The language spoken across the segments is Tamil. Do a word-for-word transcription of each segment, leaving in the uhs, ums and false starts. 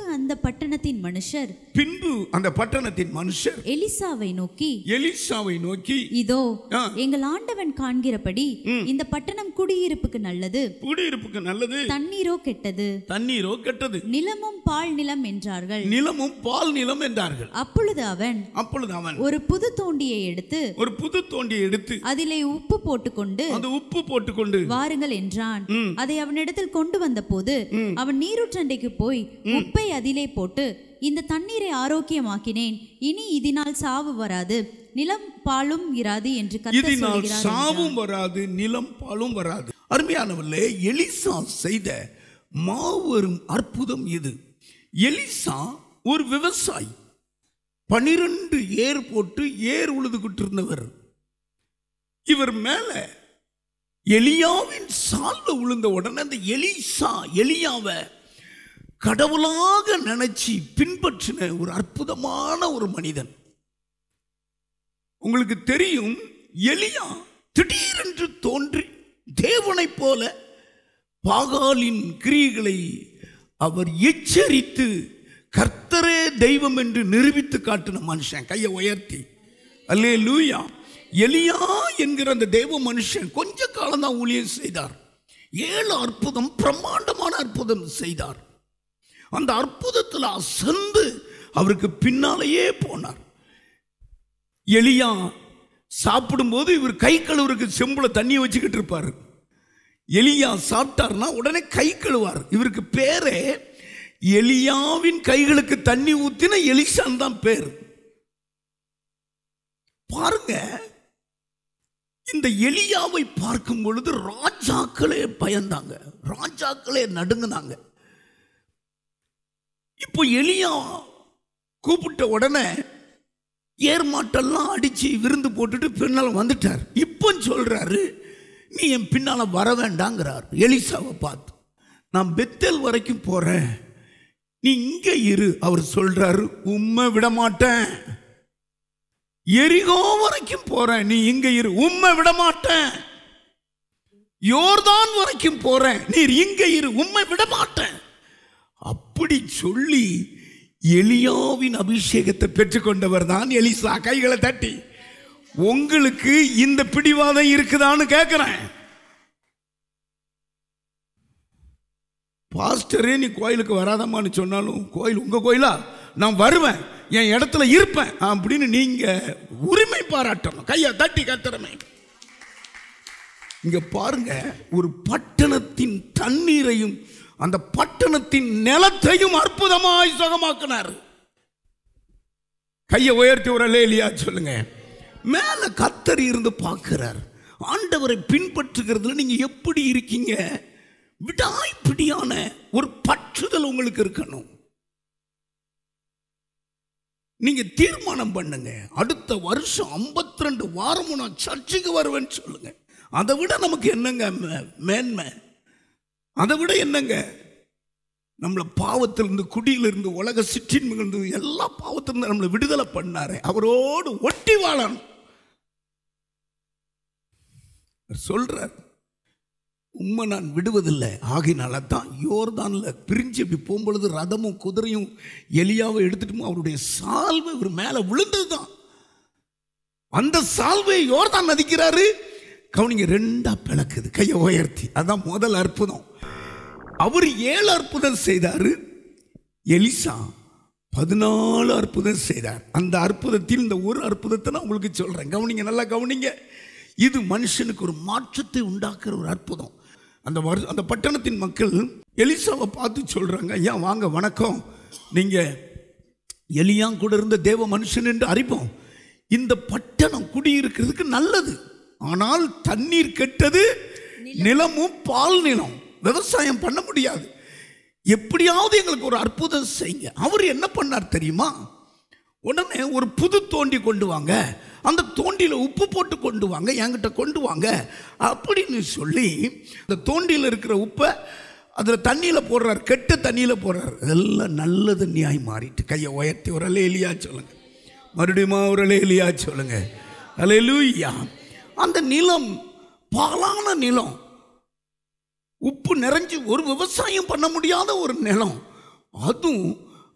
அந்த பட்டணத்தின் மனுஷர் பின்பு அந்த பட்டணத்தின் மனுஷர் எலிசாவை நோக்கி எலிசாவை நோக்கி இதோ எங்கள் ஆண்டவன் காண்கிறபடி இந்த பட்டணம் குடியிருப்புக்கு நல்லது, குடியிருப்புக்கு நல்லது, தண்ணீரோ கெட்டது, தண்ணீரோ கெட்டது, நிலமும் பால் நிலம் என்றார்கள். நிலமும் பால் நிலம் என்றார்கள். அப்பொழுது அவன் அப்பொழுது அவன் ஒரு புது தோண்டியை எடுத்து ஒரு புது தோண்டியை எடுத்து அதிலே உப்பு போட்டுக்கொண்டு அந்த உப்பு போட்டுக்கொண்டு வாருங்கள் என்றான். அதை அவனிடத்தில் கொண்டு வந்த போது அவன் நீரூற்றண்டைக்கு போய் உப்பை அதிலே போட்டு இந்த தண்ணீரை ஆரோக்கியமாக்கினேன், இனி இதனால் சாவு வராது, நிலம் பாலும் இராது என்று கர்த்தர் சொல்கிறார். சாவும் வராது, நிலம் பாலும் வராது. அருமையானவர்களே, எலிசா செய்த மாபெரும் அற்புதம் இது. எலிசா ஒரு விவசாயி, பனிரெண்டு ஏர் போட்டு ஏர் உழுதுகிட்டு இருந்தவர். இவர் மேல எலியாவின் சால்வை விழுந்த உடனே அந்த எலிசா எலியாவை கடவுளாக நினைச்சு பின்பற்றின ஒரு அற்புதமான ஒரு மனிதன். உங்களுக்கு தெரியும், எலியா திடீரென்று தோன்றி தேவனைப் போல பாகாலின் கிரியைகளை அவர் எச்சரித்து கர்த்தரே தெய்வம் என்று நிரூபித்து காட்டின மனுஷன். கையை உயர்த்தி அல்லேலூயா. எலியா என்கிற அந்த தெய்வ மனுஷன் கொஞ்ச காலம் தான் ஊழியம் செய்தார். ஏழு அற்புதம், பிரம்மாண்டமான அற்புதம் செய்தார். அந்த அற்புதத்தில் அசந்து அவருக்கு பின்னாலேயே போனார். எலியா சாப்பிடும்போது இவர் கை கழுவுறதுக்கு செம்புல தண்ணியை வச்சுக்கிட்டு இருப்பார். எலியா சாப்பிட்டார்னா உடனே கை கழுவார். இவருக்கு பேரே எலியாவின் கைகளுக்கு தண்ணி ஊத்தின எலிசான் தான் பேர். பாருங்க, இந்த எலியாவை பார்க்கும் பொழுது ராஜாக்களே பயந்தாங்க, ராஜாக்களே நடுங்கினாங்க. இப்போ எலியா கூப்பிட்ட உடனே ஏர்மாட்டெல்லாம் அடிச்சு விருந்து போட்டுட்டு பின்னால் வந்துட்டார். இப்போ சொல்றாரு, நீ என் பின்னால வர வேண்டாங்கிறார். எலிசாவை பார்த்து, நான் பெத்தேல் வரைக்கும் போறேன், நீ இங்க இரு. அவர் சொல்றாரு, உம்மை விட மாட்டேன். எரிகோ வரைக்கும் போறேன், நீ இங்க இரு, உம்மை விட மாட்டேன். யோர்தான் வரைக்கும் போறேன், நீர் இங்க இரு, உம்மை விட மாட்டேன். அப்படி சொல்லி எலியாவின் அபிஷேகத்தை பெற்றுக்கொண்டவர் தான் எலிசா. கைகளை தட்டி, உங்களுக்கு இந்த பிடிவாதம் இருக்குதான்னு கேட்கிறேன். பாஸ்டரே நீ கோயிலுக்கு வராதம்மான்னு சொன்னாலும், கோயில் உங்க கோயிலா, நான் வருவேன், என் இடத்துல இருப்பேன் அப்படின்னு நீங்க உரிமை பாராட்டணும். கையை தட்டி கத்துறமே. இங்க பாருங்க, ஒரு பட்டணத்தின் தண்ணீரையும் அந்த பட்டணத்தின் நிலத்தையும் அற்புதமாய் சுகமாக்கினார். கையை உயர்த்தி ஒரு அல்லேலூயா சொல்லுங்க. மேல கர்த்தர் இருந்து பார்க்கிறார். ஆண்டவரை பின்பற்றுகிறதுல நீங்க எப்படி இருக்கீங்க? விடாய்ப்பிடியான ஒரு பற்றுதல் உங்களுக்கு இருக்கணும். நீங்க தீர்மானம் பண்ணுங்க, அடுத்த வருஷம் ஐம்பத்தி ரெண்டு வாரமும் நான் சர்ச்சுக்கு வருவேன்னு சொல்லுங்க. அதை விட நமக்கு என்னங்க மேன்மை? அதை விட என்னங்க? நம்மளை பாவத்திலிருந்து, குடியிலிருந்து, உலக சிற்றின்மையிலிருந்து, எல்லா பாவத்திலிருந்து நம்மளை விடுதலை பண்ணாரு. அவரோடு ஒட்டி வாழணும் சொல்றார். உண்மை நான் விடுவதில்லை, ஆகினால தான் யோர்தான்ல பிரிஞ்சு இப்படி போகும்பொழுது ரதமும் குதிரையும் எலியாவை எடுத்துட்டு அவருடைய சால்வை ஒரு மேல விழுந்ததுதான். அந்த சால்வை யோர்தான் நதிக்கிறாரு. கவனிங்க, ரெண்டா பிளக்குது. கையை உயர்த்தி, அதான் முதல் அற்புதம். அவர் ஏழு அற்புதம் செய்தாரு, எலிசா பதினாலு அற்புதம் செய்தார். அந்த அற்புதத்தில் இந்த ஒரு அற்புதத்தை நான் உங்களுக்கு சொல்றேன். கவனிங்க, நல்லா கவனிங்க. இது மனுஷனுக்கு ஒரு மாற்றத்தை உண்டாக்குற ஒரு அற்புதம். அந்த அந்த பட்டணத்தின் மக்கள் எலிசாவை பார்த்து சொல்றாங்க, ஐயா வாங்க, வணக்கம், நீங்க எலியா கூட இருந்த தேவ மனுஷன் என்று அறிவோம். இந்த பட்டணம் குடியிருக்கிறதுக்கு நல்லது, ஆனால் தண்ணீர் கெட்டது, நிலமும் பால் நிலம், விவசாயம் பண்ண முடியாது. எப்படியாவது எங்களுக்கு ஒரு அற்புதம் செய்யுங்க. அவர் என்ன பண்ணார் தெரியுமா? உடனே ஒரு புது தோண்டி கொண்டு வாங்க, அந்த தோண்டியில உப்பு போட்டு கொண்டு வாங்க, என்கிட்ட கொண்டு வாங்க அப்படின்னு சொல்லி அந்த தோண்டியில் இருக்கிற உப்பை அதில் தண்ணியில் போடுறார், கெட்ட தண்ணியில் போடுறார். எல்லாம் நல்ல தண்ணியாய் மாறிட்டு. கையை உயர்த்தி ஒரு அல்லேலூயா சொல்லுங்க. மறுபடியுமா ஒரு அல்லேலூயா சொல்லுங்க. அல்லேலூயா. அந்த நிலம் பாலான நிலம், உப்பு நிறைஞ்சு ஒரு விவசாயம் பண்ண முடியாத ஒரு நிலம், அதுவும்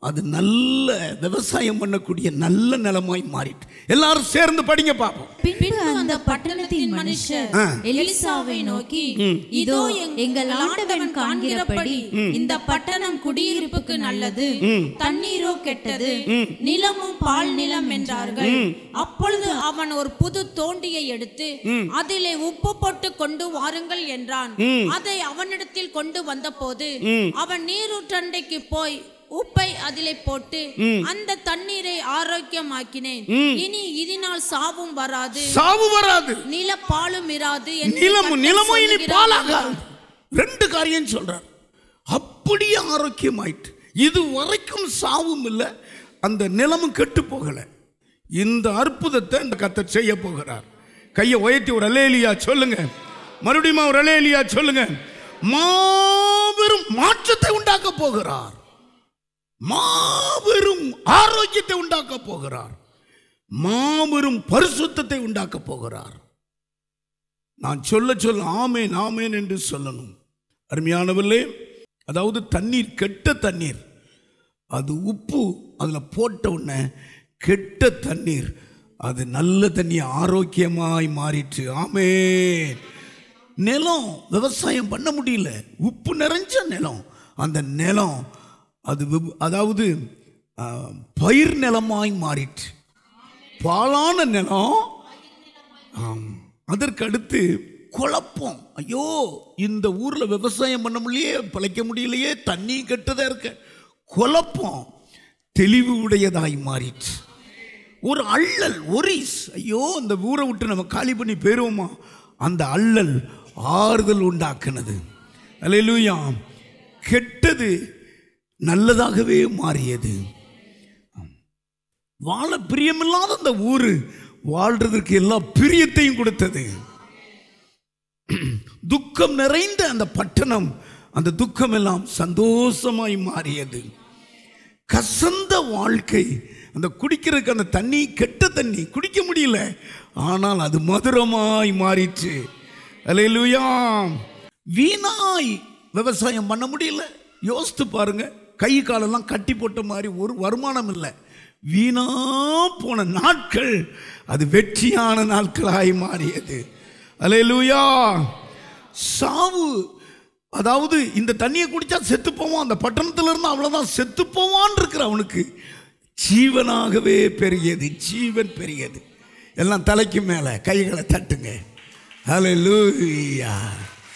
அது நல்ல விவசாயம் பண்ணக்கூடிய நல்ல நிலமாய் மாறிட்டு. எல்லாரும் சேர்ந்து படிங்க பாப்போம். பின்பு அந்த பட்டணத்தின் மனுஷர் எலிசாவை நோக்கி, இதோ எங்கள் ஆண்டவன் காண்கிறபடி இந்த பட்டணம் குடியிருப்புக்கு நல்லது, தண்ணீரோ கெட்டது, நிலமும் பால் நிலம் என்றார்கள். அப்பொழுது அவன் ஒரு புது தோண்டியை எடுத்து அதிலே உப்பு போட்டு கொண்டு வாருங்கள் என்றான். அதை அவனிடத்தில் கொண்டு வந்த போது அவன் நீரூற்றண்டைக்கு போய் உப்பை அதிலே போட்டு அந்த தண்ணீரை ஆரோக்கியமாக்கினேன். இனி இதனால் சாவும் வராது, சாவு வராது, நில பாலும் இராது, நிலமும் நிலமும் இனி பாலாகாது. ரெண்டு காரியம் சொல்றார். அப்படியே ஆரோக்கியமாயிட்டு, இது வரைக்கும் சாவும் இல்லை, அந்த நிலமும் கெட்டு போகல. இந்த அற்புதத்தை இந்த கர்த்தர் செய்ய போகிறார். கையை உயர்த்தி ஒரு அல்லேலூயா சொல்லுங்க. மறுபடியும் ஒரு அல்லேலூயா சொல்லுங்க. மாபெரும் மாற்றத்தை உண்டாக்க போகிறார். மாபெரும் ஆரோக்கியத்தை உண்டாக்க போகிறார். மாபெரும் பரிசுத்தத்தை உண்டாக்க போகிறார். நான் சொல்ல சொல்ல ஆமேன் ஆமேன் என்று சொல்லணும். அருமையானவர்களே, அதாவது தண்ணீர் கெட்ட தண்ணீர், அது உப்பு அதில் போட்ட உடனே கெட்ட தண்ணீர் அது நல்ல தண்ணி ஆரோக்கியமாய் மாறிற்று. ஆமேன். நிலம் விவசாயம் பண்ண முடியல, உப்பு நிறைஞ்ச நிலம். அந்த நிலம் அது அதாவது பயிர் நிலமாய் மாறிற்று. பாலான நிலம். அதற்கு அடுத்து குழப்பம். ஐயோ, இந்த ஊர்ல விவசாயம் பண்ண முடியலையே, பிழைக்க முடியலையே, தண்ணி கெட்டதா இருக்க. குழப்பம் தெளிவு உடையதாய் மாறிற்று. ஒரு அள்ளல் ஒரிஸ். ஐயோ, இந்த ஊரை விட்டு நம்ம காலி பண்ணி போயிருவோமா? அந்த அள்ளல் ஆறுதல் உண்டாக்குனது. அல்லேலூயா. கெட்டது நல்லதாகவே மாறியது. வாழ பிரியமில்லாத அந்த ஊரு வாழ்றதுக்கு எல்லா பிரியத்தையும் கொடுத்தது. துக்கம் நிறைந்த அந்த பட்டணம், அந்த துக்கம் எல்லாம் சந்தோஷமாய் மாறியது. கசந்த வாழ்க்கை, அந்த குடிக்கிறதுக்கு அந்த தண்ணி கெட்ட தண்ணி, குடிக்க முடியல, ஆனால் அது மதுரமாய் மாறிச்சு. அல்லேலூயா. வீணாய் விவசாயம் பண்ண முடியல. யோசித்து பாருங்க, கை காலெல்லாம் கட்டி போட்ட மாதிரி ஒரு வருமானம் இல்லை. வீணா போன நாட்கள் அது வெற்றியான நாட்களாய் மாறியது. அல்லேலூயா. சாவு, அதாவது இந்த தண்ணியை குடிச்சா செத்து போவான், அந்த பட்டணத்துல இருந்து அவ்வளவுதான் செத்து போவான் இருக்கிற அவனுக்கு ஜீவனாகவே பெரியது. ஜீவன் பெரியது. எல்லாம் தலைக்கு மேல கைகளை தட்டுங்க. ஹல்லேலூயா.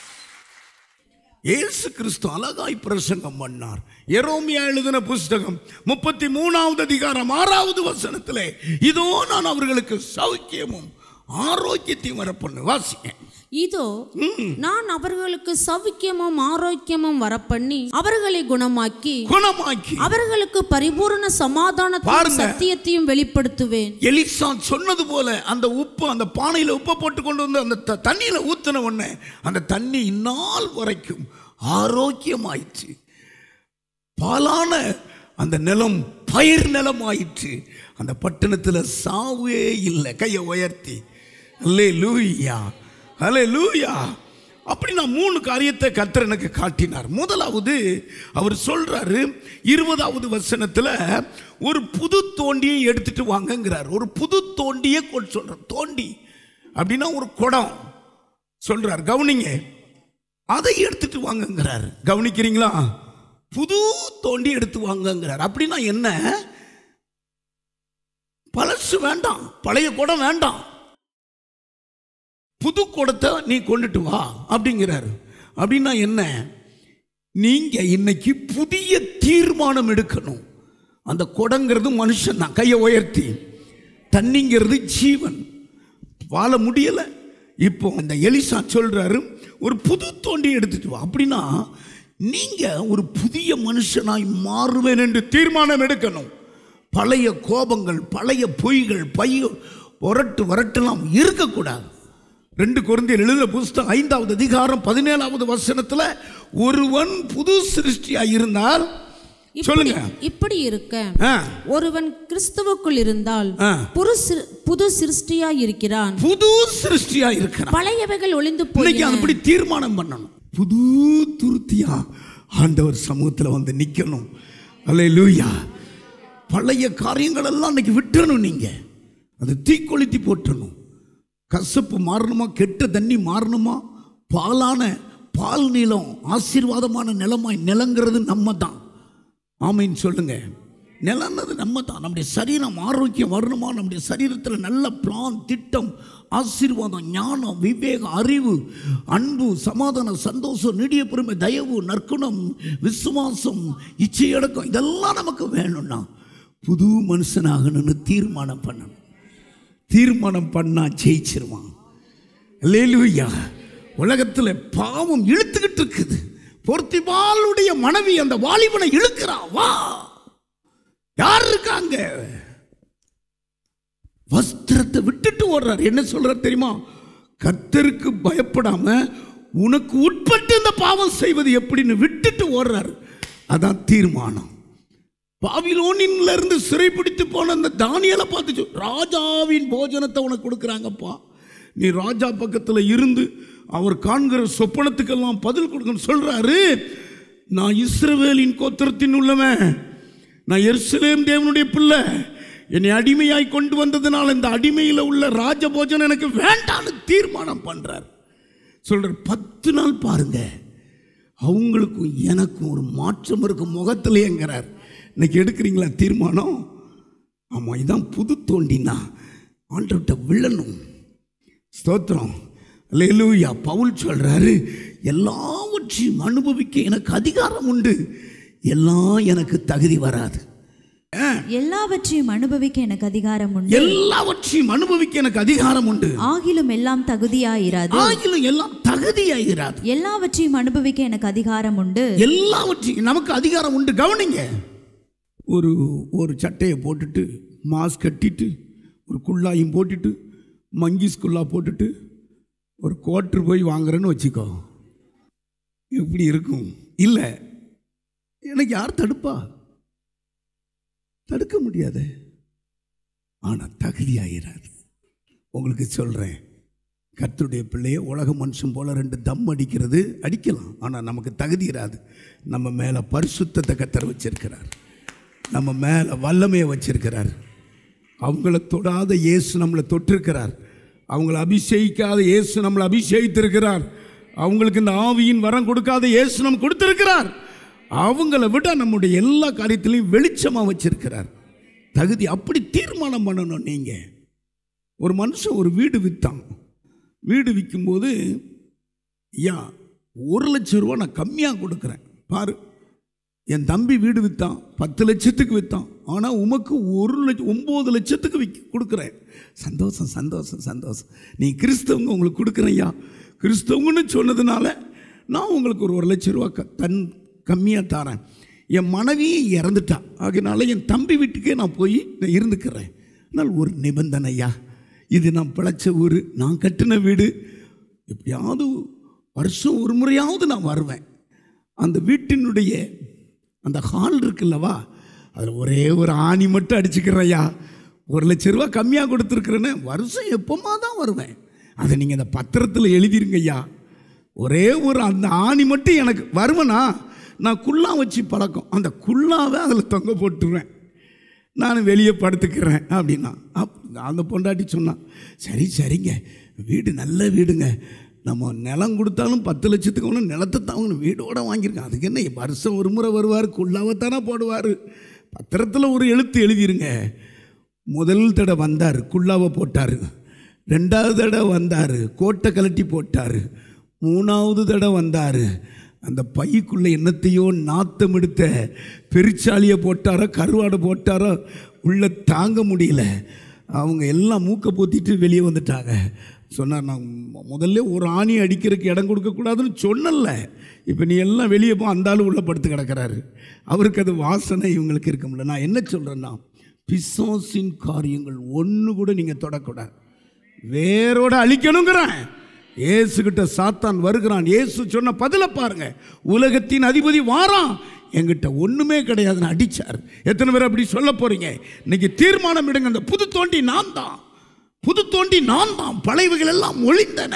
இயேசு கிறிஸ்து அழகாய் பிரசங்கம் பண்ணார். எரோமியா எழுதின புஸ்தகம் முப்பத்தி மூணாவது அதிகாரம் ஆறாவது வசனத்திலே, இதோ நான் அவர்களுக்கு சௌக்கியமும் ஆரோக்கியத்தையும் வரப்பண்ணு. வாசிங்க. இதோ நான் அவர்களுக்கு சௌக்கியமும் ஆரோக்கியமும் வரப்பண்ணி அவர்களை குணமாக்கி குணமாக்கி அவர்களுக்கு பரிபூரண சமாதானத்தையும் சத்தியத்தையும் வெளிப்படுத்துவேன். எலிசா சொன்னது போல அந்த உப்பு, அந்த பானையில உப்பை போட்டு கொண்டு வந்து அந்த தண்ணியில ஊத்தின உடனே அந்த தண்ணி இந்நாள் வரைக்கும் ஆரோக்கியமாயிற்று. பாலான அந்த நிலம் பயிர் நிலம் ஆயிற்று. அந்த பட்டணத்துல சாவே இல்லை. கையை உயர்த்தி அல்லேலூயா, அல்லேலூயா. அப்படி நான் மூணு காரியத்தை கர்த்தர் எனக்கு காட்டினார். முதலாவது அவர் சொல்றாரு இருபதாவது வசனத்துல, ஒரு புது தோண்டியை எடுத்துட்டு வாங்கங்கிறார். ஒரு புது தோண்டியை சொல்ற. தோண்டி அப்படின்னா ஒரு குடம் சொல்றார். கவனிங்க, அதை எடுத்துட்டு வாங்கங்கிறார். கவனிக்கிறீங்களா? புது தோண்டி எடுத்து வாங்கங்கிறார். அப்படின்னா என்ன? பழசு வேண்டாம், பழைய குடம் வேண்டாம், புது குடத்தை நீ கொண்டுட்டு வா அப்படிங்கிறாரு. அப்படின்னா என்ன? நீங்க இன்னைக்கு புதிய தீர்மானம் எடுக்கணும். அந்த குடங்கிறது மனுஷன் தான். கையை உயர்த்தி. தண்ணிங்கிறது ஜீவன். வாழ முடியல. இப்போ அந்த எலிசா சொல்றாரு, ஒரு புது தோண்டி எடுத்துட்டு வா. அப்படின்னா நீங்க ஒரு புதிய மனுஷனாய் மாறுவேன் என்று தீர்மானம் எடுக்கணும். பழைய கோபங்கள், பழைய பொய்கள், பைய வரட்டு வரட்டுலாம் இருக்கக்கூடாது. ரெண்டு கொரிந்தியர் எழுதின புஸ்தகம் ஐந்தாவது அதிகாரம் பதினேழாவது வசனத்துல, ஒருவன் புது சிருஷ்டியாய் இருந்தால், சொல்லுங்க, இப்படி இருக்க ஒருவன் கிறிஸ்துவுக்குள் இருந்தால் புது சிருஷ்டியாய் இருக்கிறான். புது சிருஷ்டியாய் இருக்கிறான். பழையவைகள் ஒளிந்து போய் அப்படி தீர்மானம் பண்ணணும். புது துருத்தியா ஆண்டவர் சமூகத்தில் வந்து நிக்கணும். அல்லேலூயா. பழைய காரியங்கள் எல்லாம் இன்னைக்கு விட்டுறணும். நீங்க அது தீக்கொளுத்தி போட்டணும். கசப்பு மாறணுமா, கெட்ட தண்ணி மாறணுமா, பாலான பால் நிலம் ஆசீர்வாதமான நிலமாய் நிலங்கிறது நம்ம தான். ஆமைன்னு சொல்லுங்க. நிலம்னது நம்ம தான். நம்முடைய சரீரம் ஆரோக்கியம் வரணுமா, நம்முடைய சரீரத்தில் நல்ல பிளான், திட்டம், ஆசீர்வாதம், ஞானம், விவேகம், அறிவு, அன்பு, சமாதானம், சந்தோஷம், நீடிய பொறுமை, தயவு, நற்குணம், விசுவாசம், இச்சையடக்கம் இதெல்லாம் நமக்கு வேணும்னா புது மனுஷனாகணும்னு தீர்மானம் பண்ணணும். தீர்மானம் பண்ணா ஜெயிச்சிருவான். அல்லேலூயா. உலகத்தில் பாவம் இழுத்துக்கிட்டு இருக்குது. போர்த்திபாலுடைய மனைவி அந்த வாலிபனை இழுக்கிறா. வா, யார் இருக்காங்க? வஸ்திரத்தை விட்டுட்டு ஓடுறார். என்ன சொல்றார் தெரியுமா? கர்த்தருக்கு பயப்படாம உனக்கு உட்பட்டு இந்த பாவம் செய்வது எப்படின்னு விட்டுட்டு ஓடுறார். அதான் தீர்மானம். பாபிலோனின்ல இருந்து சிறைப்பிடித்து போன அந்த தானியேலை பார்த்து, ராஜாவின் போஜனத்தை உனக்கு கொடுக்குறாங்கப்பா, நீ ராஜா பக்கத்தில் இருந்து அவர் காண்கிற சொப்பனத்துக்கெல்லாம் பதில் கொடுக்கணும் சொல்றாரு. நான் இஸ்ரவேலின் கோத்திரத்தின் உள்ளவன், நான் எருசலேம் தேவனுடைய பிள்ளை, என்னை அடிமையாய் கொண்டு வந்ததுனால இந்த அடிமையில் உள்ள ராஜ போஜனம் எனக்கு வேண்டான்னு தீர்மானம் பண்றார். சொல்ற பத்து நாள் பாருங்க, அவங்களுக்கும் எனக்கும் ஒரு மாற்றம் இருக்கும் முகத்திலேங்கிறார். இன்னைக்கு எடுக்கிறீங்களா தீர்மானம்? ஆமாம், இதான் புது தோண்டினா ஆண்டவர்கிட்ட விழணும். ஸ்தோத்திரம். அல்லேலூயா. பவுல் சொல்றாரு, எல்லாவற்றையும் அனுபவிக்க எனக்கு அதிகாரம் உண்டு, எல்லாம் எனக்கு தகுதி வராது. எல்லாவற்றையும் அனுபவிக்க எனக்கு அதிகாரம் உண்டு, எல்லாவற்றையும் அனுபவிக்க எனக்கு அதிகாரம் உண்டு, ஆகிலும் எல்லாம் தகுதியாயிராது, ஆகிலும் எல்லாம் தகுதியாயிராது. எல்லாவற்றையும் அனுபவிக்க எனக்கு அதிகாரம் உண்டு, எல்லாவற்றையும் நமக்கு அதிகாரம் உண்டு. கவனிங்க, ஒரு ஒரு சட்டையை போட்டுட்டு, மாஸ்க் கட்டிட்டு, ஒரு குள்ளாயும் போட்டுட்டு, மங்கிஸ் குள்ளா போட்டுட்டு ஒரு கோட்ரு போய் வாங்குறேன்னு வச்சுக்கோ, எப்படி இருக்கும்? இல்லை, எனக்கு யார் தடுப்பா? தடுக்க முடியாது. ஆனால் தகுதியாயிராது. உங்களுக்கு சொல்கிறேன், கர்த்தருடைய பிள்ளையை உலக மனுஷன் போல ரெண்டு தம் அடிக்கிறது அடிக்கலாம், ஆனால் நமக்கு தகுதி இராது. நம்ம மேலே பரிசுத்தத்தை கர்த்தர் வச்சிருக்கிறார், நம்ம மேலே வல்லமையை வச்சிருக்கிறார். அவங்கள தொடாத இயேசு நம்மளை தொட்டிருக்கிறார், அவங்கள அபிஷேகிக்காத இயேசு நம்மளை அபிஷேகித்திருக்கிறார், அவங்களுக்கு இந்த ஆவியின் வரம் கொடுக்காத இயேசு நம்ம கொடுத்திருக்கிறார். அவங்கள விட நம்முடைய எல்லா காரியத்திலையும் வெளிச்சமாக வச்சிருக்கிறார். தகுதி அப்படி தீர்மானம் பண்ணணும். நீங்கள் ஒரு மனுஷன் ஒரு வீடு விற்றான். வீடு விற்கும்போது, ஐயா ஒரு லட்சம் ரூபா நான் கம்மியாக கொடுக்குறேன் பாரு, என் தம்பி வீடு விற்றான் பத்து லட்சத்துக்கு விற்றான், ஆனால் உமக்கு ஒரு லட்சம் ஒம்பது லட்சத்துக்கு விற்க கொடுக்குறேன். சந்தோஷம் சந்தோஷம் சந்தோஷம். நீ கிறிஸ்தவங்க உங்களுக்கு கொடுக்குறேன் ஐயா, கிறிஸ்தவங்கன்னு சொன்னதுனால நான் உங்களுக்கு ஒரு ஒரு லட்சம் ரூபா க தன் கம்மியாக தரேன். என் மனைவியை இறந்துட்டா, அதனால என் தம்பி வீட்டுக்கே நான் போய் நான் இருந்துக்கிறேன். ஆனால் ஒரு நிபந்தனையா, இது நான் பிழைச்ச ஊர், நான் கட்டின வீடு, எப்படியாவது வருஷம் ஒரு முறையாவது நான் வருவேன். அந்த வீட்டினுடைய அந்த ஹால் இருக்குல்லவா, அதில் ஒரே ஒரு ஆணி மட்டும் அடிச்சுக்கிறேயா, ஒரு லட்ச ரூபா கம்மியாக கொடுத்துருக்குறேன்னு, வருஷம் எப்போமா தான் வருவேன். அதை நீங்கள் அந்த பத்திரத்தில் எழுதிருங்க ஐயா. ஒரே ஒரு அந்த ஆணி மட்டும் எனக்கு வருவேனா, நான் குள்ளா வச்சு பழக்கம், அந்த குள்ளாவை அதில் தொங்க போட்டுருவேன், நான் வெளியே படுத்துக்கிறேன் அப்படின்னா. அப் அந்த பொண்டாட்டி சொன்னான், சரி சரிங்க, வீடு நல்ல வீடுங்க, நம்ம நிலம் கொடுத்தாலும் பத்து லட்சத்துக்கு ஒன்று நிலத்தை தாங்கணும், வீடோடு வாங்கியிருக்கேன், அதுக்கு என்ன வருஷம் ஒரு முறை வருவார், குள்ளாவைத்தானே போடுவார், பத்திரத்தில் ஒரு எழுத்து எழுதிருங்க. முதல் தடவை வந்தார், குள்ளாவை போட்டார். ரெண்டாவது தடவை வந்தார், கோட்டை கலட்டி போட்டார். மூணாவது தடவை வந்தார், அந்த பைக்குள்ளே என்னத்தையோ நாத்தம் எடுத்த பெருச்சாலியை போட்டாரோ கருவாடை போட்டாரோ உள்ளே தாங்க முடியல. அவங்க எல்லாம் மூக்கை போத்திட்டு வெளியே வந்துட்டாங்க. சொன்னார், நான் முதல்ல ஒரு ஆணி அடிக்கிறதுக்கு இடம் கொடுக்கக்கூடாதுன்னு சொன்னல, இப்போ நீ எல்லாம் வெளியே போ, அந்த ஆள் உள்ளே படுத்து கிடக்கிறாரு. அவருக்கு அது வாசனை, இவங்களுக்கு இருக்க முடியல. நான் என்ன சொல்கிறேன்னா, பிசாசின் காரியங்கள் ஒன்று கூட நீங்கள் தொடக்கூடாது, வேரோட அழிக்கணுங்கிறேன். ஏசுகிட்ட சாத்தான் வருகிறான், ஏசு சொன்ன பதில பாருங்க, உலகத்தின் அதிபதி வாரான், என்கிட்ட ஒன்றுமே கிடையாதுன்னு அடித்தார். எத்தனை பேர் அப்படி சொல்ல போறீங்க? இன்னைக்கு தீர்மானம் எடுங்க, அந்த புது தோண்டி நான் தான், புது தோண்டி நான் தான், பழையவைகள் எல்லாம் ஒளிந்தன,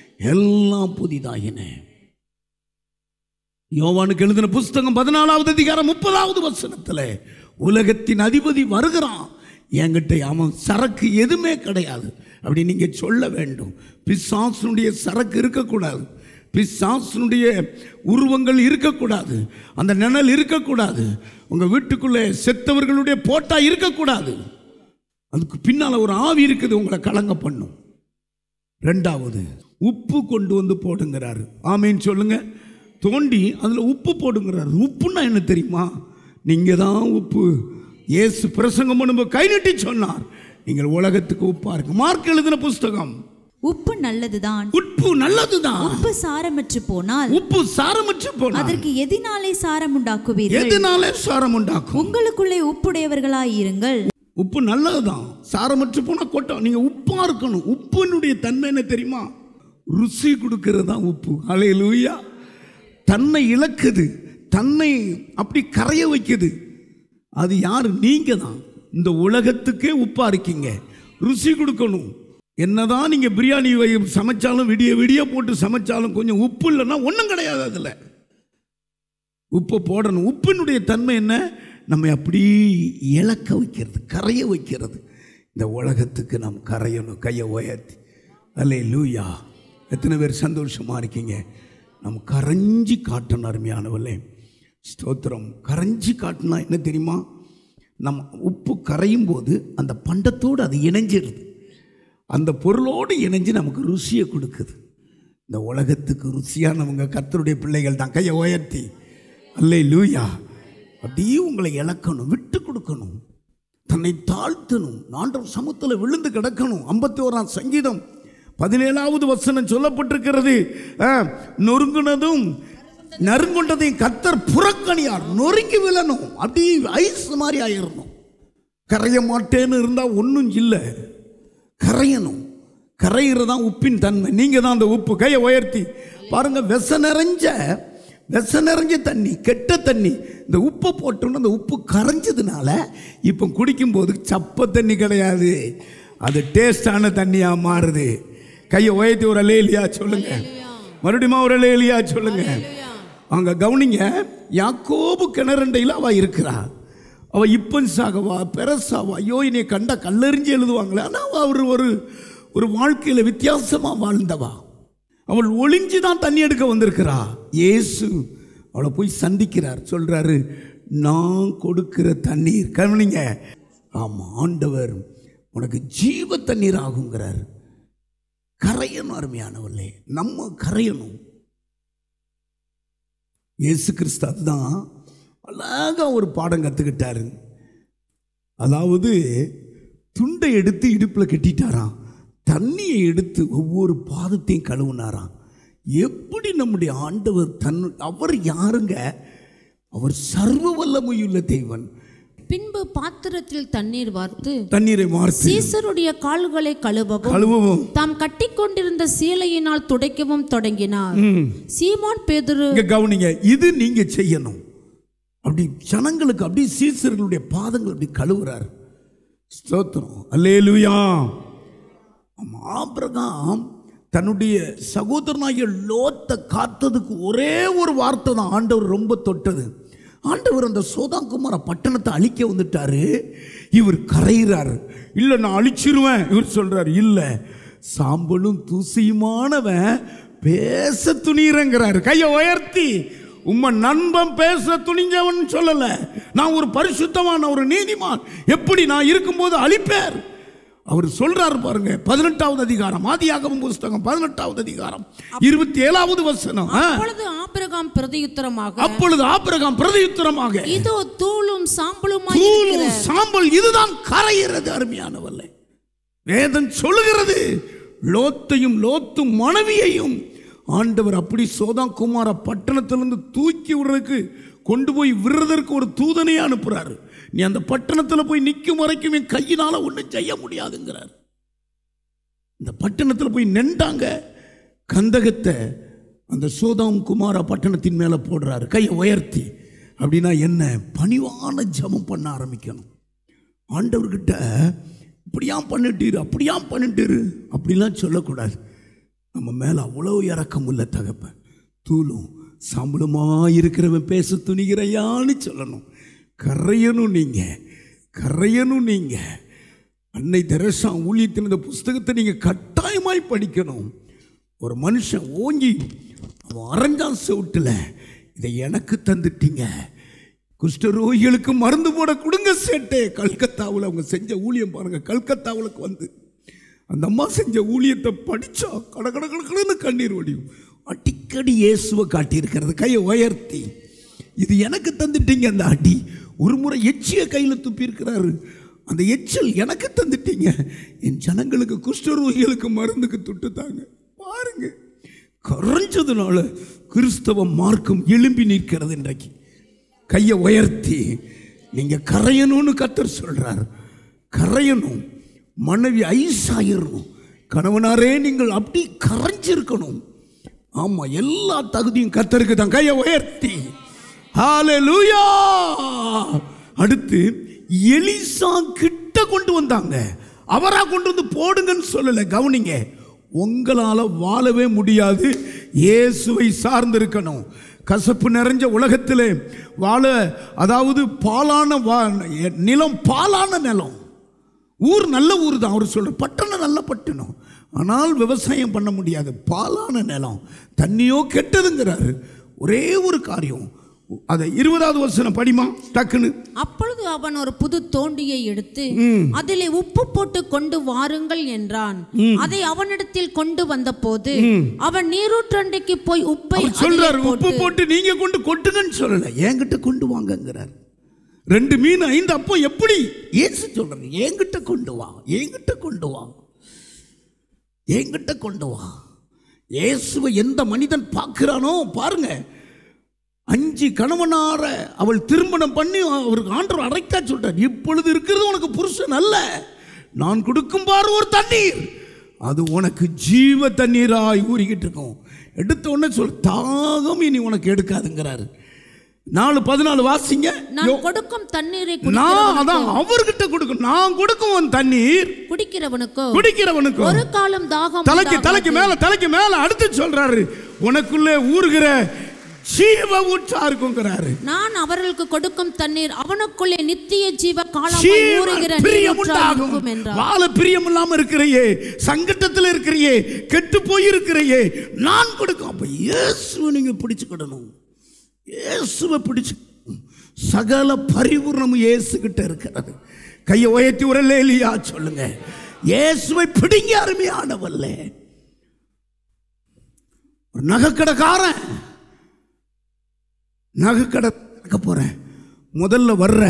எல்லாம் புதிதாயின. யோவானுக்கு எழுதின புஸ்தகம் பதினாலாவது அதிகாரம் முப்பதாவது வசனத்தில், உலகத்தின் அதிபதி வருகிறான், என்கிட்ட அவன் சரக்கு எதுவுமே கிடையாது அப்படி நீங்க சொல்ல வேண்டும். பிசாசுனுடைய சரக்கு இருக்கக்கூடாது, பிசாசுனுடைய உருவங்கள் இருக்கக்கூடாது, அந்த நிழல் இருக்கக்கூடாது, உங்க வீட்டுக்குள்ளே செத்தவர்களுடைய போட்டா இருக்கக்கூடாது. அதுக்கு பின்னால ஒரு ஆவி இருக்குது உங்களை கலங்க பண்ணும். ரெண்டாவது, உப்பு கொண்டு வந்து போடுங்கிறாரு. ஆமேன்னு சொல்லுங்க. தோண்டி அதுல உப்பு போடுங்கிறாரு. உப்புன்னா என்ன தெரியுமா? நீங்க தான் உப்பு. இயேசு பிரசங்கம் பண்ணும்போது கை நீட்டி சொன்னார், நீங்கள் உலகத்துக்கு உப்பா இருக்கு. மார்க் எழுதின புஸ்தகம். உப்பு நல்லதுதான், உப்பு நல்லதுதான். உப்பு சாரமற்று போனால், உப்பு சாரமற்று போனால் அதற்கு எதினாலே சாரம் உண்டாக்குவீர்கள்? எதினாலே சாரம் உண்டாக்கும்? உங்களுக்குள்ளே உப்புடையவர்களாய் இருங்கள். உப்பு நல்லதுதான், சாரமற்று போனா கொட்டம். நீங்க உப்பா இருக்கணும். உப்பினுடைய தன்மை என்ன தெரியுமா? ருசி கொடுக்கிறது தான் உப்பு. ஹல்லேலூயா. தன்னை இழக்குது, தன்னை அப்படி கரைய வைக்குது. அது யாரு? நீங்க தான். இந்த உலகத்துக்கே உப்பா இருக்கீங்க. ருசி கொடுக்கணும். என்னதான் நீங்க பிரியாணி சமைச்சாலும், விடிய விடிய போட்டு சமைச்சாலும் கொஞ்சம் உப்பு இல்லைன்னா ஒன்றும் கிடையாது. அதில் உப்பை போடணும். உப்பினுடைய தன்மை என்ன? நம்மை அப்படி இழக்க வைக்கிறது, கரைய வைக்கிறது. இந்த உலகத்துக்கு நாம் கரையணும். கையை உயர்த்தி அல்லேலூயா. எத்தனை பேர் சந்தோஷமா இருக்கீங்க? நம்ம கரைஞ்சி காட்டணும். அருமையானவர்களே, ஸ்தோத்திரம். கரைஞ்சி காட்டினா என்ன தெரியுமா? நம்ம உப்பு கரையும் போது அந்த பண்டத்தோடு அது இணைஞ்சிருது. அந்த பொருளோடு இணைஞ்சு நமக்கு ருசியை கொடுக்குது. இந்த உலகத்துக்கு ருசியானவங்க கர்த்தருடைய பிள்ளைகள் தான். கையை உயர்த்தி அல்லேலூயா. அப்படியே உங்களை இழக்கணும், விட்டு கொடுக்கணும், தன்னை தாழ்த்தணும், ஆண்டவர் சமூகத்தில் விழுந்து கிடக்கணும். ஐம்பத்தி ஓராம் சங்கீதம் பதினேழாவது வசனம் சொல்லப்பட்டிருக்கிறது, நொறுங்குனதும் நறுங்குண்டதையும் கர்த்தர் புறக்கணியார். நொறுங்கி விழணும், அப்படி ஐஸ் மாதிரி ஆயிடணும். கரைய மாட்டேன்னு இருந்தால் ஒன்றும் இல்லை, கரையணும். கரையிறதான் உப்பின் தன்மை. நீங்க தான் அந்த உப்பு. கையை உயர்த்தி பாருங்க. விஷ நிறைஞ்ச விஷ நிறைஞ்ச தண்ணி, கெட்ட தண்ணி, இந்த உப்பை போட்டோன்னு அந்த உப்பு கரைஞ்சதுனால இப்போ குடிக்கும்போது சப்ப தண்ணி கிடையாது, அது டேஸ்டான தண்ணியா மாறுது. கையை உயர்த்தி ஒரு அல்லேலூயா சொல்லுங்க. மறுபடியும் ஒரு அல்லேலூயா சொல்லுங்க. அங்க கவனிங்க. யாக்கோபு கிணறண்டையில் அவ இருக்கிறா. அவ இப்பன்சாகவா பெரசாவா, ஐயோ என்னை கண்டா கல்லெறிஞ்சு எழுதுவாங்களே. ஆனால் அவர் ஒரு ஒரு வாழ்க்கையில் வித்தியாசமா வாழ்ந்தவா. அவள் ஒளிஞ்சு தான் தண்ணி எடுக்க வந்திருக்கிறா. இயேசு அவளை போய் சந்திக்கிறார். சொல்றாரு, நான் கொடுக்கிற தண்ணீர் கவனிங்க. ஆமா, ஆண்டவர் உனக்கு ஜீவ தண்ணீர் ஆகுங்கிறார். கரையணும். அருமையானவர்களே, நம்ம கரையணும். இயேசு கிறிஸ்து அதுதான் அழகா ஒரு பாடம் கற்றுக்கிட்டாரு. அதாவது துண்டை எடுத்து இடுப்பில் கட்டிட்டாராம், தண்ணியை எடுத்து ஒவ்வொரு பாதத்தையும் கழுவுனாராம். எப்படி நம்முடைய ஆண்டவர் தன் அவர் யாருங்க? அவர் சர்வ வல்லமையுள்ள தேவன். பின்பு பாத்திரத்தில் தண்ணீர் வார்த்து தண்ணீரை வார்த்து சீசருடைய கால்களை கழுவவும் கழுவவும் தாம் கட்டிக்கொண்டிருந்த சீலையினால் துடைக்கவும் தொடங்கினார். சீமோன் பேதுரு, கவனிங்க, இது நீங்க செய்யணும். அப்படி ஜனங்களுக்கு அப்படி சீசர்களுடைய பாதங்கள் அப்படி கழுவுறார். ஸ்தோத்திரம், அல்லேலூயா. ஆபிரகாம் தன்னுடைய சகோதரனாகிய லோத்தை காத்ததுக்கு ஒரே ஒரு வார்த்தை தான் ஆண்டவர் ரொம்ப தொட்டது. ஆண்டவர் அந்த சோதோம் குமார பட்டணத்தை அழிக்க வந்துட்டாரு. இவர் கரைகிறார். இல்லை நான் அழிச்சிருவேன். இவர் சொல்றார், இல்லை சாம்பலும் தூசியுமானவன் பேச துணிகிறேங்கிறாரு. கையை உயர்த்தி, உம்ம நண்பன் பேச துணிஞ்சவன் சொல்லல, நான் ஒரு பரிசுத்தமான ஒரு நீதிமான், எப்படி நான் இருக்கும்போது அழிப்பேர். அவர் சொல்றாரு பாருங்க. பதினெட்டாவது அதிகாரம், ஆதியாகமம் புஸ்தகம் பதினெட்டாவது அதிகாரம் இருபத்தி ஏழாவது வசனம். அப்பொழுது ஆபிரகாம் பிரதியுத்தரமாக அப்பொழுது ஆபிரகாம் பிரதியுத்தரமாக இதோ தூளும் சாம்பலுமாய் தூளும் சாம்பல் இதுதான் கரைகிறது. அருமையானவர்களே, வேதம் சொல்லுகிறது, லோத்தையும் லோத்தும் மனைவியையும் ஆண்டவர் அப்படி சோதோம் குமார பட்டணத்திலிருந்து தூக்கி விடுறதுக்கு கொண்டு போய் விடுறதற்கு ஒரு தூதனை அனுப்புறாரு. நீ அந்த பட்டணத்தில் போய் நிற்கும் வரைக்கும் என் கையினால ஒன்றும் செய்ய முடியாதுங்கிறார். இந்த பட்டணத்தில் போய் நின்றாங்க. கந்தகத்தை அந்த சோதோம் குமார பட்டணத்தின் மேலே போடுறாரு. கையை உயர்த்தி. அப்படின்னா என்ன? பணிவான ஜெபம் பண்ண ஆரம்பிக்கணும். ஆண்டவர்கிட்ட இப்படியாம் பண்ணிட்டீரு, அப்படியாம் பண்ணிட்டீரு அப்படிலாம் சொல்லக்கூடாது. நம்ம மேலே அவ்வளோ இறக்கம் உள்ள தகப்பன், தூளும் சாம்பலுமா இருக்கிறவன் பேச துணிகிறையான்னு சொல்லணும். கரையணும் நீங்க, கரையணும் நீங்க. அன்னை தெரசா ஊழியத்தின் இந்த புஸ்தகத்தை நீங்க கட்டாயமாய் படிக்கணும். ஒரு மனுஷன் ஓங்கி அவன் அரைஞ்சான் செவுட்டில், இதை எனக்கு தந்துட்டீங்க, குஷ்டரோகிகளுக்கு மருந்து போட கொடுங்க சேட்டே. கல்கத்தாவில் அவங்க செஞ்ச ஊழியம் பாருங்க. கல்கத்தாவுக்கு வந்து அந்த அம்மா செஞ்ச ஊழியத்தை படித்தா கட கட கடன்னு கண்ணீர் வடியும். அடிக்கடி இயேசுவை காட்டியிருக்கிறது கையை உயர்த்தி, இது எனக்கு தந்துட்டீங்க அந்த அடி. ஒரு முறை எச்சியை கையில் துப்பியிருக்கிறாரு, அந்த எச்சல் எனக்கு தந்துட்டீங்க, என் ஜனங்களுக்கு குஷ்டரோகிகளுக்கு மருந்துக்கு துட்டுத்தாங்க. பாருங்க, கரைஞ்சதுனால கிறிஸ்தவ மார்க்கம் எழும்பி நிற்கிறது. இன்றைக்கு கையை உயர்த்தி நீங்க கரையணும்னு கர்த்தர் சொல்றார். கரையணும், மனைவி ஐசாயிரணும், கணவனாரே நீங்கள் அப்படி கரைஞ்சிருக்கணும். ஆமா, எல்லா தகுதியும் கர்த்தருக்கு தான். கையை உயர்த்தி ஹல்லேலூயா. அடுத்து எலிசா கிட்ட கொண்டு வந்தாங்க. அவரா கொண்டு வந்து போடுங்கன்னு சொல்லல. கவனிங்க, உங்களால வாழவே முடியாது, இயேசுவை சார்ந்திருக்கணும். கசப்பு நிறைஞ்ச உலகத்திலே வாழ, அதாவது பாலான நிலம், பாலான நிலம். ஊர் நல்ல ஊர் தான், அவர் சொல்ற பட்டணம் நல்ல பட்டணம், ஆனால் விவசாயம் பண்ண முடியாது. பாலான நிலம், தண்ணியோ கெட்டதுங்கிறாரு. ஒரே ஒரு காரியம், அதை இருபதாவது வசனம் படிமா டக்குன்னு. அப்பொழுது அவன் ஒரு புது தோண்டியை எடுத்து அதிலே உப்பு போட்டு கொண்டு வாருங்கள் என்றான். அதை அவனிடத்தில் கொண்டு வந்த போது அவன் நீரூற்றண்டைக்கு போய் உப்பை சொல்றாரு, உப்பு போட்டு நீங்க கொண்டு கொட்டுங்கன்னு சொல்லல, என்கிட்ட கொண்டு வாங்கங்கிறார். ரெண்டு மீன் ஐந்து அப்போ எப்படி ஏசு சொல்றாரு, என்கிட்ட கொண்டு வா, என்கிட்ட கொண்டு வா, என்கிட்ட கொண்டு வா. இயேசுவை எந்த மனிதன் பார்க்கிறானோ பாருங்க, அஞ்சு கணவனார அவள் திருமணம் பண்ணி அவருக்கு ஆண்டவர் அடைக்கா சொல்றார், இப்பொழுது இருக்கிறது உனக்கு புருஷன் அல்ல, நான் கொடுக்கும் பாரு ஒரு தண்ணீர், அது உனக்கு ஜீவ தண்ணீராய் ஊறிக்கிட்டு இருக்கும். எடுத்த உடனே சொல், தாகம் இனி உனக்கு எடுக்காதுங்கிறாரு. நாலு பதினாலு வாசிங்க. நான் கொடுக்கும் தண்ணீரை நான் அதான் அவர்கிட்ட கொடுக்கும், நான் கொடுக்கும் தண்ணீர் குடிக்கிறவனுக்கோ குடிக்கிறவனுக்கோ ஒரு காலம் தாகம் தலைக்கு தலைக்கு மேல தலைக்கு மேல அடுத்து சொல்றாரு, உனக்குள்ளே ஊறுகிற ஜீவ ஊற்றா இருக்குங்கிறாரு. நான் அவர்களுக்கு கொடுக்கும் தண்ணீர் அவனுக்குள்ளே நித்திய ஜீவ காலமாய் ஊறுகிற நீரூற்றா இருக்கும் என்றார். வாழ பிரியம் இல்லாம இருக்கிறையே, சங்கடத்தில் இருக்கிறையே, கெட்டு போய் இருக்கிறையே, நான் கொடுக்கும். அப்ப இயேசுவை நீங்க பிடிச்சுக்கிடணும். இயேசுவை பிடிச்சு, சகல பரிபூர்ணமும் இயேசு கிட்ட இருக்கிறது. கையை உயர்த்தி ஒரு அல்லேலூயா சொல்லுங்க. இயேசுவை பிடிங்க அருமையானவல்ல. ஒரு நகைக்கடைக்காரன் நகைக்கடை போறேன், முதல்ல வர்ற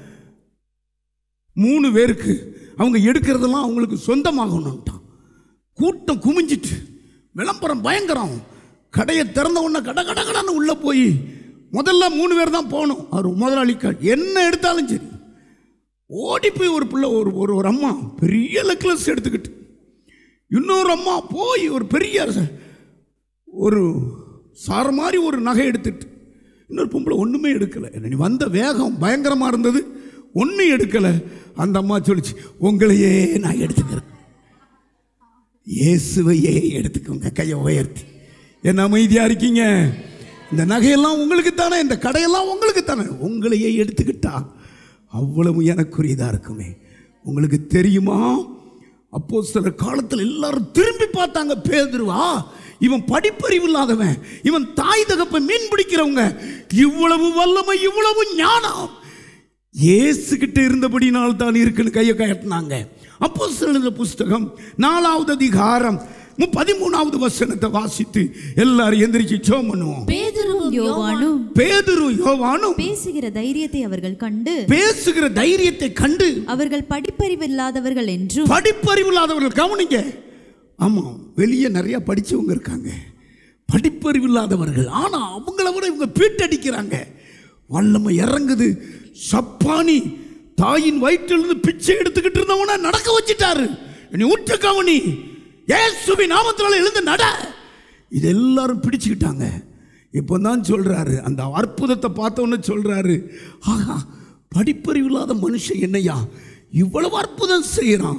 மூணு பேருக்கு அவங்க எடுக்கிறதெல்லாம் அவங்களுக்கு சொந்தமாகணும்ட்டான். கூட்டம் குமிஞ்சிட்டு விளம்பரம் பயங்கரம். கடையை திறந்த உடனே கட கட கடன்னு உள்ள போய் முதல்ல மூணு பேர் தான் போகணும். அவர் முதலாளிக்கார் என்ன எடுத்தாலும் சரி, ஓடி போய் ஒரு பிள்ளை ஒரு ஒரு ஒரு அம்மா பெரிய நெக்லஸ் எடுத்துக்கிட்டு, இன்னொரு அம்மா போய் ஒரு பெரிய ஒரு சார மாதிரி ஒரு நகை எடுத்துட்டு, இன்னொரு பொம்பளை ஒன்றுமே எடுக்கலை. நீ வந்த வேகம் பயங்கரமாக இருந்தது, ஒன்றும் எடுக்கலை. அந்த அம்மா சொல்லிச்சு, உங்களையே நான் எடுத்துக்கிறேன், இயேசுவையே எடுத்துக்கோங்க. கையை உயர்த்தி, என்ன அமைதியாக இருக்கீங்க? இந்த நகையெல்லாம் உங்களுக்கு தானே, இந்த கடையெல்லாம் உங்களுக்கு தானே, உங்களையே எடுத்துக்கிட்டா அவ்வளவு எனக்குரியதாக இருக்குமே. உங்களுக்கு தெரியுமா, அப்போ சில காலத்தில் எல்லாரும் திரும்பி பார்த்தாங்க. பேதுருவா, இவன் படிப்பறிவு இல்லாதவன், இவன் தாய் தகப்ப மீன் பிடிக்கிறவங்க, இவ்வளவு வல்லமை இவ்வளவு ஞானம் இயேசு கிட்ட இருந்தபடினால் தான் இருக்குன்னு கையை கட்டினாங்க. அப்போஸ்தலர் புஸ்தகம் நாலாவது அதிகாரம் பதிமூணாவது வசனத்தை வாசித்து எல்லாரும் எந்திரிச்சு ஜெபம் பண்ணுவோம். பேதுருவும் யோவானும் பேதுரு யோவானும் பேசுகிற தைரியத்தை அவர்கள் கண்டு பேசுகிற தைரியத்தை கண்டு அவர்கள் படிப்பறிவு இல்லாதவர்கள் என்றும், படிப்பறிவு இல்லாதவர்கள் கவனிங்க. ஆமா, வெளியே நிறைய படிச்சவங்க இருக்காங்க, படிப்பறிவு இல்லாதவர்கள், ஆனா அவங்கள விட இவங்க பீட்டடிக்கிறாங்க. வல்லமை இறங்குது. சப்பானி தாயின் வயிற்றிலிருந்து பிச்சை எடுத்துக்கிட்டு இருந்தவன நடக்க வச்சிட்டாரு. நீ உற்ற கவனி, இயேசுவின் நாமத்தினால எழுந்து நட. இது எல்லாரும் பிடிச்சுக்கிட்டாங்க. இப்போ தான் சொல்றாரு, அந்த அற்புதத்தை பார்த்தவொன்னு சொல்றாரு, ஆஹா, படிப்பறிவு இல்லாத மனுஷன் என்னையா இவ்வளவு அற்புதம் செய்யறான்,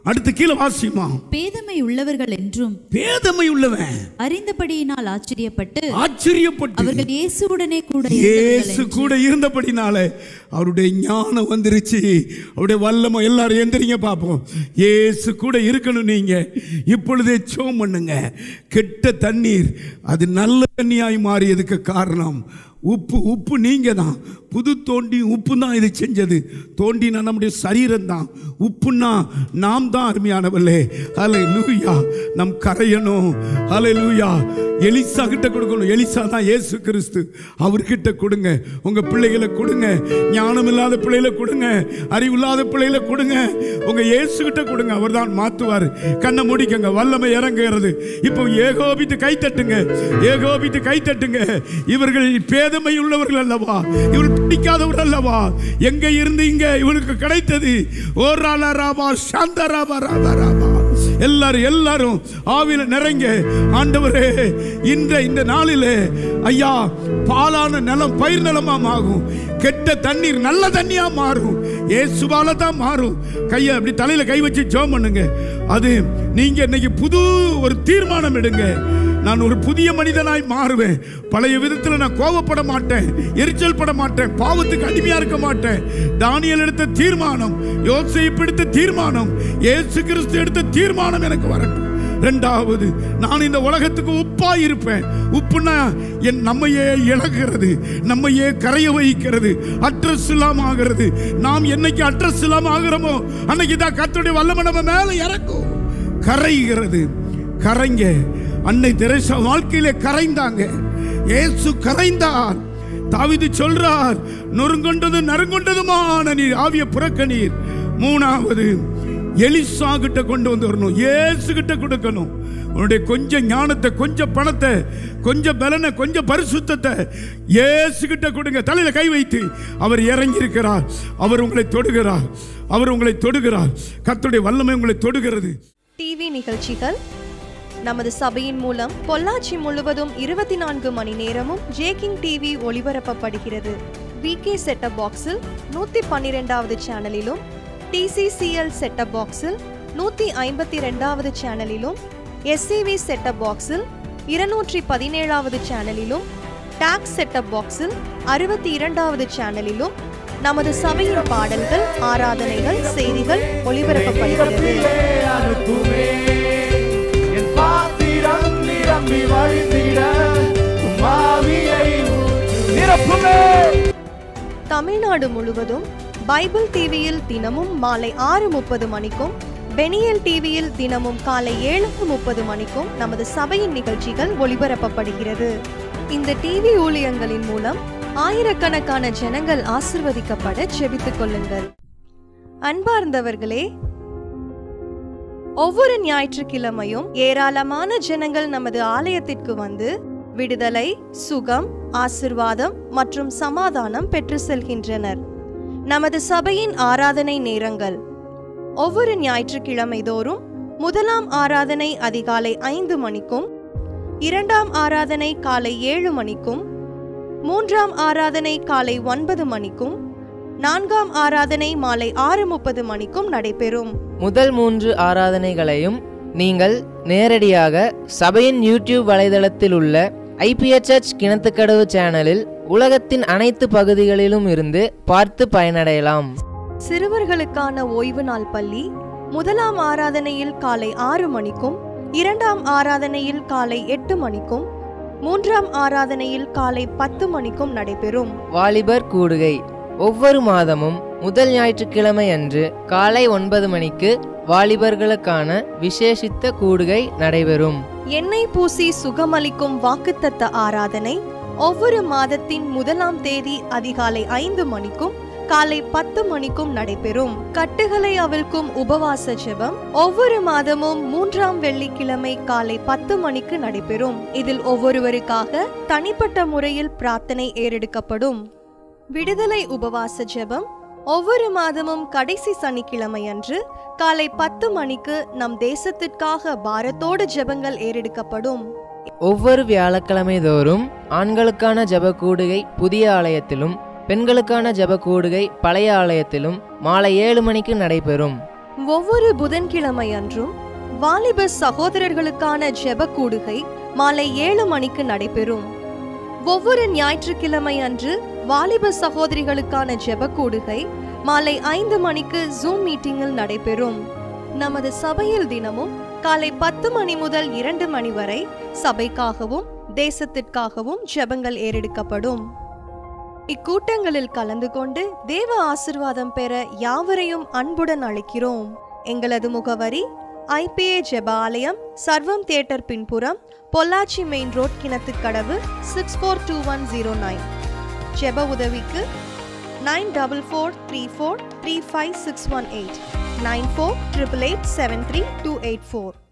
அடுத்து கீழே வாசிமா. பேதமை உள்ளவர்கள் என்றும் பேதமை உள்ளவன் அறிந்தபடியினால் ஆச்சரியப்பட்டு ஆச்சரியப்பட்டு அவர்கள் இயேசுவுடனே கூட இயேசு கூட இருந்தபடினால அவருடைய ஞானம் வந்துருச்சு, அவருடைய வல்லமை. எல்லாரும் எந்திரிங்க பார்ப்போம். இயேசு கூட இருக்கணும். நீங்க இப்பொழுதே ஜெபம் பண்ணுங்க. கெட்ட தண்ணீர் அது நல்ல தண்ணியாய் மாறியதுக்கு காரணம் உப்பு. உப்பு நீங்க தான். புது தோண்டி உப்பு தான் இது செஞ்சது. தோண்டினா நம்முடைய சரீரம் தான். உப்புன்னா நாம் தான். அருமையானவர்களே, ஹல்லேலூயா. நம் கரையணும். ஹல்லேலூயா. எலிசா கிட்ட கொடுக்கணும். எலிசா தான் இயேசு கிறிஸ்து. அவர்கிட்ட கொடுங்க. உங்க பிள்ளைகளை கொடுங்க. ஞானம் இல்லாத பிள்ளைகளை கொடுங்க. அறிவில்லாத பிள்ளைகளை கொடுங்க. உங்க இயேசு கிட்ட கொடுங்க. அவர் தான் மாற்றுவார். கண்ணை முடிக்கங்க. வல்லமை இறங்குகிறது. இப்போ ஏகோபித்து கை தட்டுங்க. ஏகோபித்து கை தட்டுங்க. இவர்கள் பேதமை உள்ளவர்கள் அல்லவா? இவர்கள் பிடிக்காதவர்கள் அல்லவா? எங்க இருந்து இங்க இவனுக்கு கிடைத்தது. ஓ ராலா ராபா சாந்தா ராபா ராபா ராபா. எல்லாரும் எல்லாரும் ஆவில நிறைங்க. ஆண்டவரே, இந்த இந்த நாளிலே ஐயா, பாலான நிலம் பயிர் நிலமா மாறும். கெட்ட தண்ணீர் நல்ல தண்ணியா மாறும். இயேசுவால தான் மாறும். கையை அப்படி தலையில கை வச்சு ஜெபம் பண்ணுங்க. அது நீங்க இன்னைக்கு புது ஒரு தீர்மானம் எடுங்க. நான் ஒரு புதிய மனிதனாய் மாறுவேன். பழைய விதத்தில் நான் கோபப்பட மாட்டேன், எரிச்சல் பட மாட்டேன், பாவத்துக்கு அடிமையா இருக்க மாட்டேன். தானியேல் எடுத்த தீர்மானம், யோசேப்பு எடுத்த தீர்மானம், இயேசு கிறிஸ்து எடுத்த தீர்மானம் எனக்கு வரட்டும். இரண்டாவது, நான் இந்த உலகத்துக்கு உப்பாய் இருப்பேன். உப்புனா என் நம்மையே இழக்கிறது, நம்மையே கரைய வைக்கிறது, அட்ரஸ் இல்லாம ஆகிறது. நாம் என்னைக்கு அட்ரஸ் இல்லாம ஆகிறோமோ அன்னைக்கு தான் கர்த்தருடைய வல்லமை நம்ம மேல இறக்கும். கரைகிறது. கரைங்க. அன்னை தெரேசா வாழ்க்கையிலே கரைந்தாங்க. இயேசு கரைந்தார். தாவீது சொல்றார், நொறுங்கொண்டது நறுங்கொண்டதுமான நீர் ஆவிய புறக்கணீர். மூணாவது, எலிசா கிட்ட கொண்டு வந்து வரணும். இயேசு கிட்ட கொடுக்கணும். உன்னுடைய கொஞ்சம் ஞானத்தை, கொஞ்சம் பணத்தை, கொஞ்சம் பலனை, கொஞ்சம் பரிசுத்தத்தை இயேசு கிட்ட கொடுங்க. தலையில கை வைத்து அவர் இறங்கி இருக்கிறார். அவர் உங்களை தொடுகிறார். அவர் உங்களை தொடுகிறார். கர்த்தருடைய வல்லமை உங்களை தொடுகிறது. டிவி நிகழ்ச்சிகள் நமது சபையின் மூலம் பொள்ளாச்சி முழுவதும் இருபத்தி நான்கு மணி நேரமும் ஜேகிங் டிவி ஒளிபரப்பப்படுகிறது. விகே செட்டப் பாக்ஸில் நூற்றி பன்னிரெண்டாவது சேனலிலும், டிசிசிஎல் செட்டப் பாக்ஸில் நூற்றி ஐம்பத்தி ரெண்டாவது சேனலிலும், எஸ்சிவி செட்டப் பாக்ஸில் இருநூற்றி பதினேழாவது சேனலிலும், டாக்ஸ் செட்டப் பாக்ஸில் அறுபத்தி இரண்டாவது சேனலிலும் நமது சபையின் பாடல்கள், ஆராதனைகள், செய்திகள் ஒளிபரப்பப்படுகிறது. தமிழ்நாடு முழுவதும் பைபிள் டிவியில் தினமும் மாலை ஆறு முப்பது மணிக்கும், பெனியல் டிவியில் தினமும் காலை ஏழு முப்பது மணிக்கும் நமது சபையின் நிகழ்ச்சிகள் ஒளிபரப்பப்படுகிறது. இந்த டிவி ஊழியங்களின் மூலம் ஆயிரக்கணக்கான ஜனங்கள் ஆசிர்வதிக்கப்பட ஜெபித்துக் கொள்ளுங்கள். அன்பார்ந்தவர்களே, ஒவ்வொரு ஞாயிற்றுக்கிழமையும் ஏராளமான ஜனங்கள் நமது ஆலயத்திற்கு வந்து விடுதலை, சுகம், ஆசிர்வாதம் மற்றும் சமாதானம் பெற்று செல்கின்றனர். நமது சபையின் ஆராதனை நேரங்கள்: ஒவ்வொரு ஞாயிற்றுக்கிழமை தோறும் முதலாம் ஆராதனை அதிகாலை ஐந்து மணிக்கும், இரண்டாம் ஆராதனை காலை ஏழு மணிக்கும், மூன்றாம் ஆராதனை காலை ஒன்பது மணிக்கும், நான்காம் ஆராதனை மாலை ஆறு முப்பது மணிக்கும் நடைபெறும். முதல் மூன்று ஆராதனைகளையும் நீங்கள் நேரடியாக சபையின் யூடியூப் வலைதளத்தில் உள்ள ஐபிஎச் கிணத்துக்கடவு சேனலில் உலகத்தின் அனைத்து பகுதிகளிலும் இருந்து பார்த்து பயனடையலாம். சிறுவர்களுக்கான ஓய்வு நாள் பள்ளி முதலாம் ஆராதனையில் காலை ஆறு மணிக்கும், இரண்டாம் ஆராதனையில் காலை எட்டு மணிக்கும், மூன்றாம் ஆராதனையில் காலை பத்து மணிக்கும் நடைபெறும். வாலிபர் கூடுகை ஒவ்வொரு மாதமும் முதல் ஞாயிற்றுக்கிழமை அன்று காலை ஒன்பது மணிக்கு வாலிபர்களுக்கான விசேஷித்த கூடுகை நடைபெறும். எண்ணெய் பூசி சுகமளிக்கும் வாக்குத்தத்த ஆராதனை ஒவ்வொரு மாதத்தின் முதலாம் தேதி அதிகாலை ஐந்து மணிக்கும் காலை பத்து மணிக்கும் நடைபெறும். கட்டுகளை அவிழ்க்கும் உபவாச ஜெபம் ஒவ்வொரு மாதமும் மூன்றாம் வெள்ளிக்கிழமை காலை பத்து மணிக்கு நடைபெறும். இதில் ஒவ்வொருவருக்காக தனிப்பட்ட முறையில் பிரார்த்தனை ஏறெடுக்கப்படும். விடுதலை உபவாச ஜெபம் ஒவ்வொரு மாதமும் கடைசி சனிக்கிழமை அன்று காலை பத்து மணிக்கு நம் தேசத்திற்காக பாரத்தோடு ஜெபங்கள் ஏறெடுக்கப்படும். ஒவ்வொரு வியாழக்கிழமை தோறும் ஆண்களுக்கான ஜெப கூடுகை புதிய ஆலயத்திலும், பெண்களுக்கான ஜெப கூடுகை பழைய ஆலயத்திலும் மாலை ஏழு மணிக்கு நடைபெறும். ஒவ்வொரு புதன்கிழமை அன்றும் வாலிப சகோதரர்களுக்கான ஜெப கூடுகை மாலை ஏழு மணிக்கு நடைபெறும். ஒவ்வொரு ஞாயிற்றுக்கிழமை அன்று வாலிப சகோதரிகளுக்கான ஜெப கூடுகை மாலை ஐந்து மணிக்கு ஜூம் மீட்டிங்கில் நடைபெறும். நமது சபையில் தினமும் காலை பத்து மணி முதல் இரண்டு மணி வரை சபைக்காகவும் தேசத்திற்காகவும் ஜெபங்கள் ஏறெடுக்கப்படும். இக்கூட்டங்களில் கலந்து கொண்டு தேவ ஆசிர்வாதம் பெற யாவரையும் அன்புடன் அழைக்கிறோம். எங்களது முகவரி ஐபிஏ ஜெப ஆலயம், சர்வம் தியேட்டர் பின்புறம், Pollachi main road, Kinathukadavu, six four two one zero nine. ஜெப உதவிக்கு nine double four three four three five six one eight, nine four triple eight seven three two eight four.